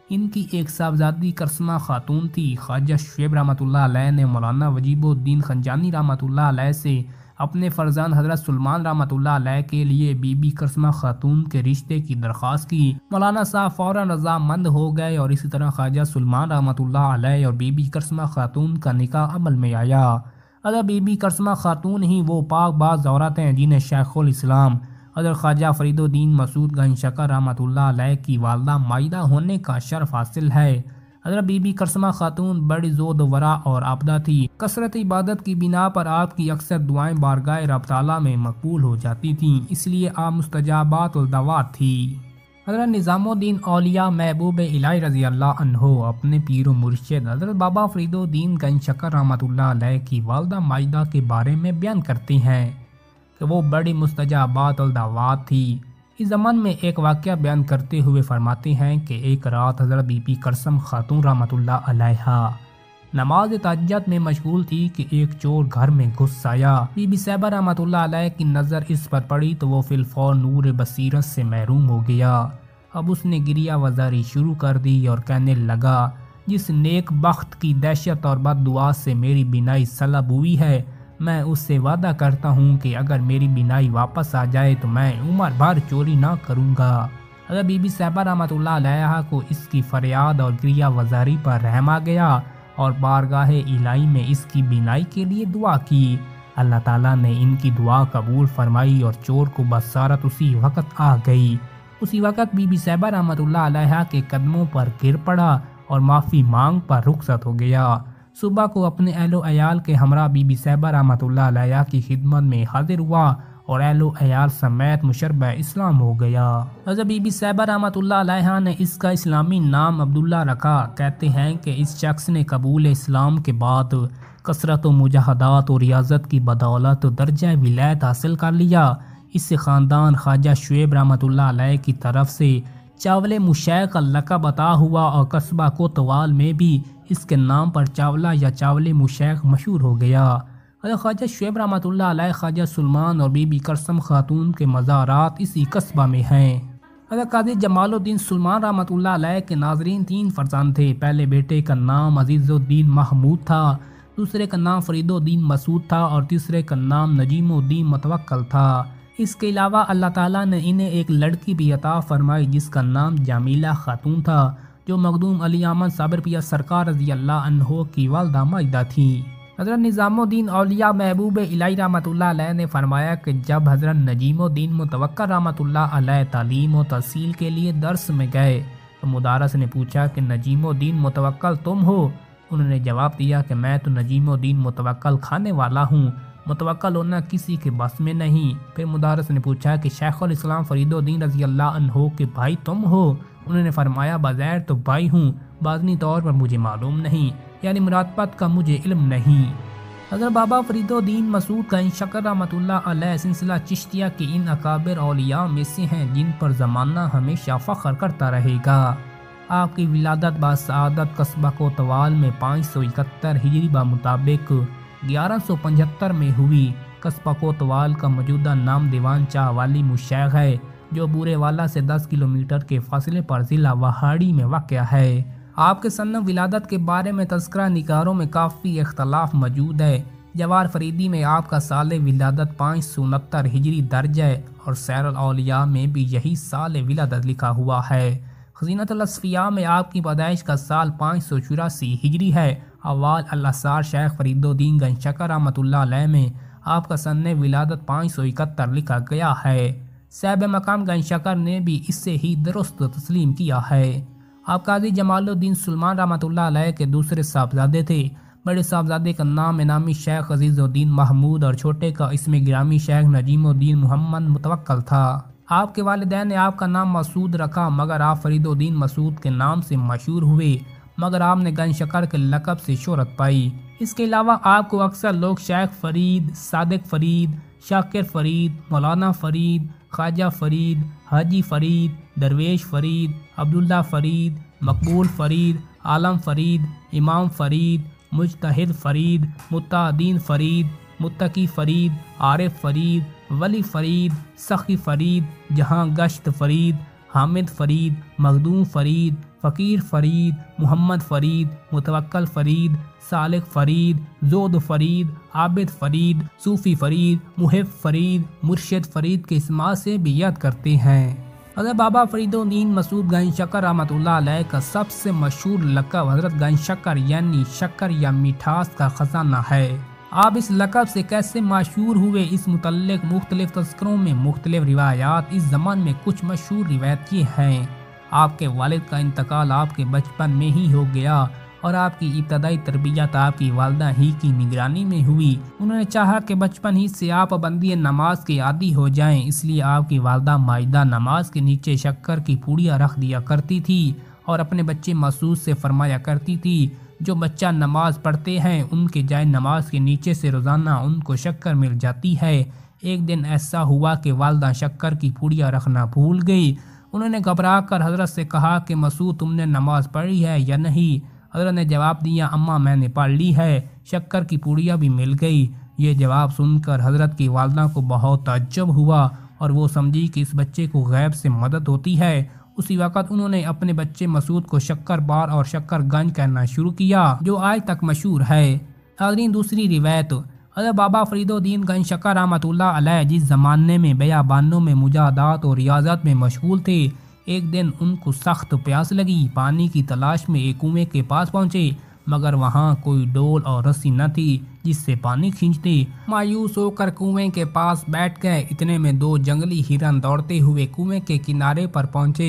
ان کی ایک صاحبزادی کرسمہ خاتون تھی۔ خواجہ شعیب رحمۃ اللہ علیہ نے مولانا وجیب الدین خنجانی رحمۃ اللہ علیہ سے اپنے فرزند حضرت سلمان رحمۃ اللہ علیہ کے لیے بی بی کرسمہ خاتون کے رشتے کی درخواست کی۔ مولانا صاحب فوراً رضامند ہو گئے اور اسی طرح خواجہ سلمان رحمۃ اللہ علیہ اور بی بی کرسمہ خاتون کا نکاح عمل میں آیا۔ حضرت بی بی کرسمہ خاتون ہی وہ پاک باز عورت ہیں جنہیں شیخ الاسلام حضرت خواجہ فرید الدین مسعود گنج شکر رحمۃ اللہ علیہ کی والدہ مائدہ ہونے کا شرف حاصل ہے۔ حضرت بی بی کرسمہ خاتون بڑی زود و ورع اور عابدہ تھی۔ کثرت عبادت کی بنا پر آپ کی اکثر دعائیں بارگاہ رب تعالیٰ میں مقبول ہو جاتی تھیں، اس لیے آپ مستجابات الدعوات تھی۔ حضرت نظام الدین اولیاء محبوب الہی رضی اللہ عنہ اپنے پیر و مرشد حضرت بابا فرید الدین گنج شکر رحمۃ اللہ علیہ کی والدہ مائدہ کے بارے میں بیان کرتے ہیں کہ وہ بڑی مستجابات الدعوات تھی۔ اس زمان میں ایک واقعہ بیان کرتے ہوئے فرماتے ہیں کہ ایک رات حضرت بی بی کرسم خاتون رحمۃ اللہ علیہ نماز تہجد میں مشغول تھی کہ ایک چور گھر میں گھس آیا۔ بی بی صاحبہ رحمۃ اللہ علیہ کی نظر اس پر پڑی تو وہ فی الفور نور بصیرت سے محروم ہو گیا۔ اب اس نے گریہ وزاری شروع کر دی اور کہنے لگا، جس نیک بخت کی دہشت اور بد دعا سے میری بینائی سلب ہوئی ہے، میں اس سے وعدہ کرتا ہوں کہ اگر میری بینائی واپس آ جائے تو میں عمر بھر چوری نہ کروں گا۔ حضرت بی بی صاحبہ رحمۃ اللہ علیہ کو اس کی فریاد اور گریہ وزاری پر رحم آ گیا اور بارگاہ الہی میں اس کی بینائی کے لیے دعا کی۔ اللہ تعالیٰ نے ان کی دعا قبول فرمائی اور چور کو بصارت اسی وقت آ گئی۔ اسی وقت بی بی صاحبہ رحمۃ اللہ علیہ کے قدموں پر گر پڑا اور معافی مانگ پر رخصت ہو گیا۔ صبح کو اپنے اہل و عیال کے ہمراہ بی بی صاحبہ رحمۃ اللہ علیہ کی خدمت میں حاضر ہوا اور اہل و عیال سمیت مشربہ اسلام ہو گیا۔ حضرت بی بی صاحبہ رحمۃ اللہ علیہ نے اس کا اسلامی نام عبداللہ رکھا۔ کہتے ہیں کہ اس شخص نے قبول اسلام کے بعد کثرت و مجاہدات اور ریاضت کی بدولت درجہ ولایت حاصل کر لیا۔ اس سے خاندان خواجہ شعیب رحمۃ اللہ علیہ کی طرف سے چاول مشیخ کا لقب عطا ہوا اور قصبہ کوتوال میں بھی اس کے نام پر چاولہ یا چاول مشیخ مشہور ہو گیا۔ حضرت خواجہ شعیب رحمۃ اللہ علیہ، خواجہ سلمان اور بی بی کرسم خاتون کے مزارات اسی قصبہ میں ہیں۔ حضرت قاضی جمال الدین سلمان رحمۃ اللہ علیہ کے ناظرین 3 فرزند تھے۔ پہلے بیٹے کا نام عزیز الدین محمود تھا، دوسرے کا نام فرید الدین مسعود تھا اور تیسرے کا نام نجیم الدین متوکل تھا۔ اس کے علاوہ اللہ تعالیٰ نے انہیں ایک لڑکی بھی عطا فرمائی جس کا نام جمیلہ خاتون تھا، جو مخدوم علی احمد صابر پیر سرکار رضی اللہ عنہ کی والدہ مائدہ تھی۔ حضرت نظام الدین اولیاء محبوب الہی رحمۃ اللہ علیہ نے فرمایا کہ جب حضرت نجیم الدین متوکل رحمۃ اللہ علیہ تعلیم و تحصیل کے لیے درس میں گئے تو مدرس نے پوچھا کہ نجیم الدین متوکل تم ہو؟ انہوں نے جواب دیا کہ میں تو نجیم الدین متوکل کھانے والا ہوں، متوکل ہونا کسی کے بس میں نہیں۔ پھر مدرس نے پوچھا کہ شیخ الاسلام فرید الدین رضی اللہ عنہ کے بھائی تم ہو؟ انہوں نے فرمایا بظاہر تو بھائی ہوں، باطنی طور پر مجھے معلوم نہیں، یعنی مراتبت کا مجھے علم نہیں۔ حضرت بابا فرید الدین مسعود گنج شکر رحمۃ اللہ علیہ سلسلہ چشتیہ کے ان اکابر اولیاء میں سے ہیں جن پر زمانہ ہمیشہ فخر کرتا رہے گا۔ آپ کی ولادت باسعادت قصبہ کوتوال میں 571 ہجری بمطابق 1175 میں ہوئی۔ قصبہ کوتوال کا موجودہ نام دیوان چاہ والی مشیخ ہے جو بورے والا سے 10 کلومیٹر کے فاصلے پر ضلع وہاڑی میں واقع ہے۔ آپ کے سن ولادت کے بارے میں تذکرہ نگاروں میں کافی اختلاف موجود ہے۔ جوار فریدی میں آپ کا سال ولادت 569 ہجری درج ہے اور سیر الاولیاء میں بھی یہی سال ولادت لکھا ہوا ہے۔ خزینۃ الاصفیاء میں آپ کی پیدائش کا سال 584 ہجری ہے۔ اوال الاسرار شیخ فرید الدین گنج شکر رحمۃ اللہ علیہ میں آپ کا سن ولادت 571 لکھا گیا ہے۔ صاحب مقام گنج شکر نے بھی اس سے ہی درست تسلیم کیا ہے۔ آپ قاضی جمال الدین سلمان رحمۃ اللہ علیہ کے دوسرے صاحبزادے تھے۔ بڑے صاحبزادے کا نام انعامی شیخ عزیز الدین محمود اور چھوٹے کا اسم گرامی شیخ نجیم الدین محمد متوکل تھا۔ آپ کے والدین نے آپ کا نام مسعود رکھا مگر آپ فرید الدین مسعود کے نام سے مشہور ہوئے، مگر آپ نے گنج شکر کے لقب سے شہرت پائی۔ اس کے علاوہ آپ کو اکثر لوگ شیخ فرید، صادق فرید، شاکر فرید، مولانا فرید، خواجہ فرید، حاجی فرید، درویش فرید، عبداللہ فرید، مقبول فرید، عالم فرید، امام فرید، مجتہد فرید، متعدین فرید، متقی فرید، عارف فرید، ولی فرید، سخی فرید، جہاں گشت فرید، حامد فرید، مخدوم فرید، فقیر فرید، محمد فرید، متوکل فرید، صالح فرید، زود فرید، عابد فرید، صوفی فرید، محب فرید، مرشد فرید کے اسماء سے بیعت کرتے ہیں۔ حضرت بابا فرید الدین مسعود گنج شکر رحمۃ اللہ علیہ کا سب سے مشہور لقب حضرت گنج شکر یعنی شکر یا مٹھاس کا خزانہ ہے۔ آپ اس لقب سے کیسے مشہور ہوئے، اس متعلق مختلف تذکروں میں مختلف روایات۔ اس زمان میں کچھ مشہور روایت یہ ہیں: آپ کے والد کا انتقال آپ کے بچپن میں ہی ہو گیا اور آپ کی ابتدائی تربیت آپ کی والدہ ہی کی نگرانی میں ہوئی۔ انہوں نے چاہا کہ بچپن ہی سے آپ پابندی نماز کے عادی ہو جائیں، اس لیے آپ کی والدہ مائدہ نماز کے نیچے شکر کی پوڑیاں رکھ دیا کرتی تھی اور اپنے بچے مسعود سے فرمایا کرتی تھی جو بچہ نماز پڑھتے ہیں ان کے جائے نماز کے نیچے سے روزانہ ان کو شکر مل جاتی ہے۔ ایک دن ایسا ہوا کہ والدہ شکر کی پوڑیاں رکھنا بھول گئی۔ انہوں نے گھبرا کر حضرت سے کہا کہ مسعود تم نے نماز پڑھی ہے یا نہیں؟ حضرت نے جواب دیا اماں میں نے پڑھ لی ہے، شکر کی پوڑیاں بھی مل گئی۔ یہ جواب سن کر حضرت کی والدہ کو بہت تعجب ہوا اور وہ سمجھی کہ اس بچے کو غیب سے مدد ہوتی ہے۔ اسی وقت انہوں نے اپنے بچے مسعود کو شکر بار اور شکر گنج کہنا شروع کیا جو آج تک مشہور ہے۔ ناظرین دوسری روایت، حضرت بابا فرید الدین گنج شکر رحمۃ اللہ علیہ جس زمانے میں بیابانوں میں مجاہدات اور ریاضت میں مشغول تھے، ایک دن ان کو سخت پیاس لگی۔ پانی کی تلاش میں ایک کنویں کے پاس پہنچے مگر وہاں کوئی ڈول اور رسی نہ تھی جس سے پانی کھینچتے۔ مایوس ہو کر کنویں کے پاس بیٹھ گئے۔ اتنے میں دو جنگلی ہرن دوڑتے ہوئے کنویں کے کنارے پر پہنچے۔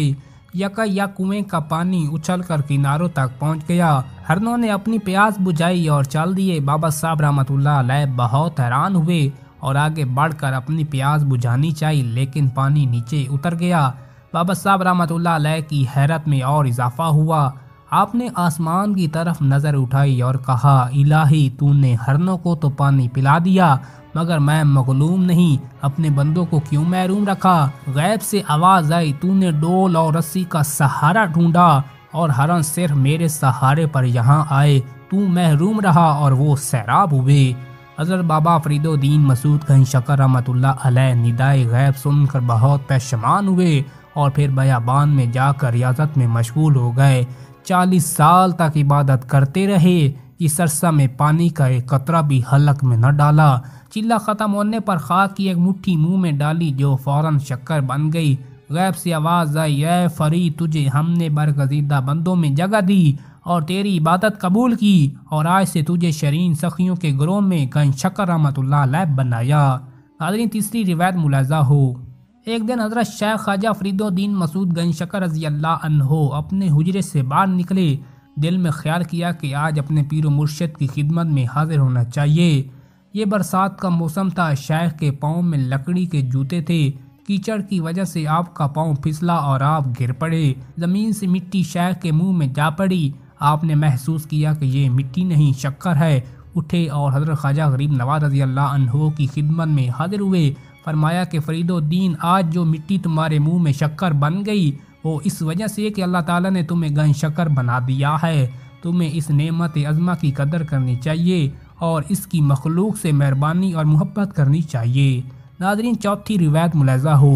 یک کنویں کا پانی اچھل کر کناروں تک پہنچ گیا۔ ہرنوں نے اپنی پیاس بجھائی اور چل دیے۔ بابا صاحب رحمۃ اللہ علیہ بہت حیران ہوئے اور آگے بڑھ کر اپنی پیاس بجھانی چاہی لیکن پانی نیچے اتر گیا۔ بابا صاحب رحمۃ اللہ علیہ کی حیرت میں اور اضافہ ہوا۔ آپ نے آسمان کی طرف نظر اٹھائی اور کہا الہی تو نے ہرنوں کو تو پانی پلا دیا مگر میں مغلوم نہیں، اپنے بندوں کو کیوں محروم رکھا؟ غیب سے آواز آئی تو نے ڈول اور رسی کا سہارا ڈھونڈا اور ہرن صرف میرے سہارے پر یہاں آئے، تو محروم رہا اور وہ سیراب ہوئے۔ حضرت بابا فرید الدین مسعود گنج شکر رحمۃ اللہ علیہ ندائے غیب سن کر بہت پشیمان ہوئے اور پھر بیابان میں جا کر ریاضت میں مشغول ہو گئے۔ 40 سال تک عبادت کرتے رہے۔ اس عرصہ میں پانی کا ایک قطرہ بھی حلق میں نہ ڈالا۔ چلہ ختم ہونے پر خاک کی ایک مٹھی منہ میں ڈالی جو فوراً شکر بن گئی۔ غیب سے آواز آئی اے فرید تجھے ہم نے برگزیدہ بندوں میں جگہ دی اور تیری عبادت قبول کی اور آج سے تجھے شرین سخیوں کے گروہ میں گنج شکر رحمۃ اللہ علیہ بنایا۔ ناظرین تیسری روایت ملاحظہ ہو، ایک دن حضرت شیخ خواجہ فرید الدین مسعود گنج شکر رضی اللہ عنہ اپنے حجرے سے باہر نکلے۔ دل میں خیال کیا کہ آج اپنے پیر و مرشد کی خدمت میں حاضر ہونا چاہیے۔ یہ برسات کا موسم تھا۔ شیخ کے پاؤں میں لکڑی کے جوتے تھے۔ کیچڑ کی وجہ سے آپ کا پاؤں پھسلا اور آپ گر پڑے۔ زمین سے مٹی شیخ کے منہ میں جا پڑی۔ آپ نے محسوس کیا کہ یہ مٹی نہیں شکر ہے۔ اٹھے اور حضرت خواجہ غریب نواز رضی اللہ عنہ کی خدمت میں حاضر ہوئے۔ فرمایا کہ فرید الدین آج جو مٹی تمہارے منہ میں شکر بن گئی وہ اس وجہ سے کہ اللہ تعالیٰ نے تمہیں گنج شکر بنا دیا ہے۔ تمہیں اس نعمت عظمہ کی قدر کرنی چاہیے اور اس کی مخلوق سے مہربانی اور محبت کرنی چاہیے۔ ناظرین چوتھی روایت ملاحظہ ہو،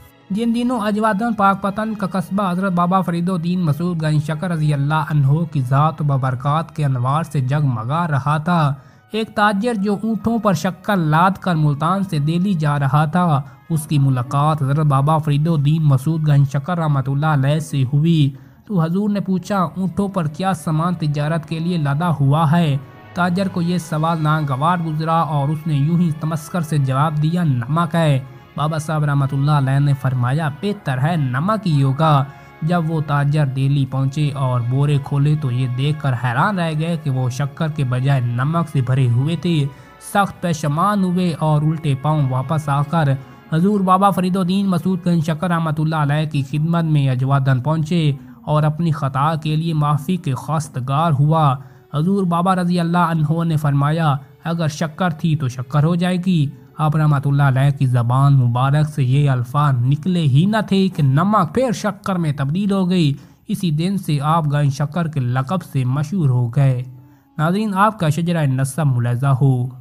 جن دنوں اجوادن پاک پتن کا قصبہ حضرت بابا فرید الدین مسعود گنج شکر رضی اللہ عنہ کی ذات و ببرکات کے انوار سے جگمگا رہا تھا، ایک تاجر جو اونٹوں پر شکر لاد کر ملتان سے دہلی جا رہا تھا، اس کی ملاقات حضرت بابا فرید الدین مسعود گنج شکر رحمۃ اللہ علیہ سے ہوئی تو حضور نے پوچھا اونٹوں پر کیا سامان تجارت کے لیے لادا ہوا ہے؟ تاجر کو یہ سوال ناگوار گزرا اور اس نے یوں ہی تمسکر سے جواب دیا نمک ہے۔ بابا صاحب رحمۃ اللہ علیہ نے فرمایا بہتر ہے نمک ہی ہوگا۔ جب وہ تاجر دہلی پہنچے اور بورے کھولے تو یہ دیکھ کر حیران رہ گئے کہ وہ شکر کے بجائے نمک سے بھرے ہوئے تھے۔ سخت پشیمان ہوئے اور الٹے پاؤں واپس آ کر حضور بابا فرید الدین مسعود گنج شکر رحمۃ اللہ علیہ کی خدمت میں اجوادن پہنچے اور اپنی خطا کے لیے معافی کے خواستگار ہوا۔ حضور بابا رضی اللہ عنہ نے فرمایا اگر شکر تھی تو شکر ہو جائے گی۔ آپ رحمۃ اللہ علیہ کی زبان مبارک سے یہ الفاظ نکلے ہی نہ تھے کہ نمک پھر شکر میں تبدیل ہو گئی۔ اسی دن سے آپ گنج شکر کے لقب سے مشہور ہو گئے۔ ناظرین آپ کا شجرہ نسب ملاحظہ ہو،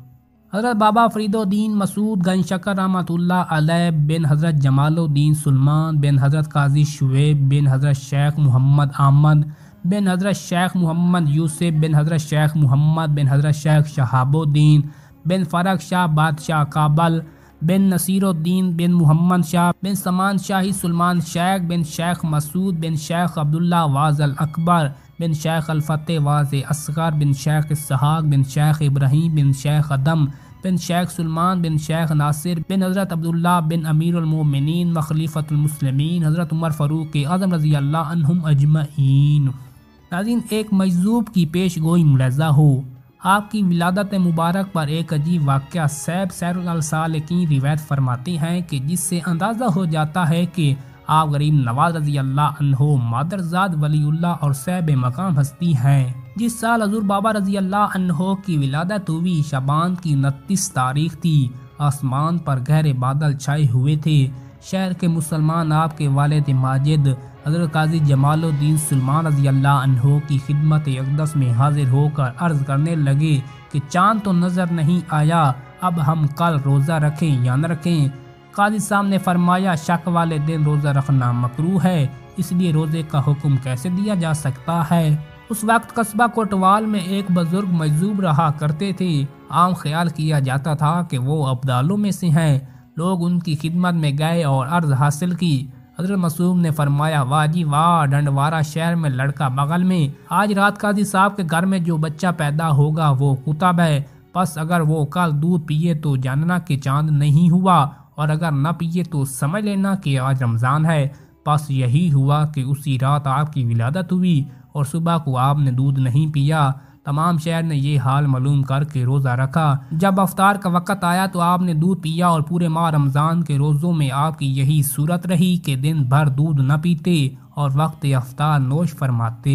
حضرت بابا فرید الدین مسعود گنج شکر رحمۃ اللہ علیہ بن حضرت جمال الدین سلمان بن حضرت قاضی شعیب بن حضرت شیخ محمد احمد بن حضرت شیخ محمد یوسف بن حضرت شیخ محمد بن حضرت شیخ شہاب الدین بن فرق شاہ بادشاہ کابل بن نصیر الدین بن محمد شاہ بن سمان شاہی سلمان شیخ بن شیخ مسعود بن شیخ عبداللہ was الاکبر bin Sheikh al-Fath was Asghar بن شیخ اسحاق بن شیخ ابراہیم بن شیخ ادم بن شیخ سلمان بن شیخ ناصر بن حضرت عبداللہ بن امیر المومنین وخلیفۃ المسلمین حضرت عمر فاروق اعظم رضی اللہ عنہم اجمعین۔ ناظرین، ایک مجذوب کی پیش گوئی ملاحظہ ہو۔ آپ کی ولادت مبارک پر ایک عجیب واقعہ سیب سیر السالکین روایت فرماتے ہیں کہ جس سے اندازہ ہو جاتا ہے کہ آپ غریب نواز رضی اللہ عنہ مادرزاد ولی اللہ اور صاحب مقام ہستی ہیں۔ جس سال حضور بابا رضی اللہ عنہ کی ولادت ہوئی شعبان کی 29 تاریخ تھی۔ آسمان پر گہرے بادل چھائے ہوئے تھے۔ شہر کے مسلمان آپ کے والد ماجد حضرت قاضی جمال الدین سلمان رضی اللہ عنہ کی خدمت اقدس میں حاضر ہو کر عرض کرنے لگے کہ چاند تو نظر نہیں آیا، اب ہم کل روزہ رکھیں یا نہ رکھیں؟ قاضی صاحب نے فرمایا شک والے دن روزہ رکھنا مکروہ ہے، اس لیے روزے کا حکم کیسے دیا جا سکتا ہے؟ اس وقت قصبہ کوٹوال میں ایک بزرگ مجذوب رہا کرتے تھے۔ عام خیال کیا جاتا تھا کہ وہ ابدالوں میں سے ہیں۔ لوگ ان کی خدمت میں گئے اور عرض حاصل کی۔ حضرت مسعود نے فرمایا واہ جی واہ، ڈنڈوارہ شہر میں لڑکا بغل میں، آج رات قاضی صاحب کے گھر میں جو بچہ پیدا ہوگا وہ قطب ہے، پس اگر وہ کل دودھ پیے تو جاننا کہ چاند نہیں ہوا، اور اگر نہ پیے تو سمجھ لینا کہ آج رمضان ہے۔ پس یہی ہوا کہ اسی رات آپ کی ولادت ہوئی اور صبح کو آپ نے دودھ نہیں پیا۔ تمام شہر نے یہ حال معلوم کر کے روزہ رکھا۔ جب افطار کا وقت آیا تو آپ نے دودھ پیا اور پورے ماہ رمضان کے روزوں میں آپ کی یہی صورت رہی کہ دن بھر دودھ نہ پیتے اور وقت افطار نوش فرماتے۔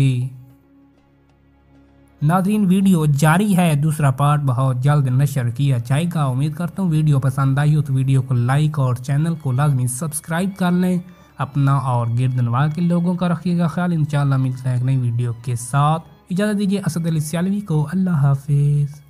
ناظرین، ویڈیو جاری ہے، دوسرا پارٹ بہت جلد نشر کیا جائے گا۔ امید کرتا ہوں ویڈیو پسند آئی ہو تو ویڈیو کو لائک اور چینل کو لازمی سبسکرائب کر لیں۔ اپنا اور گرد نواح کے لوگوں کا رکھیے گا خیال۔ انشاءاللہ ملتے ہیں ایک نئی ویڈیو کے ساتھ۔ اجازت دیجیے اسد علی سیالوی کو۔ اللہ حافظ۔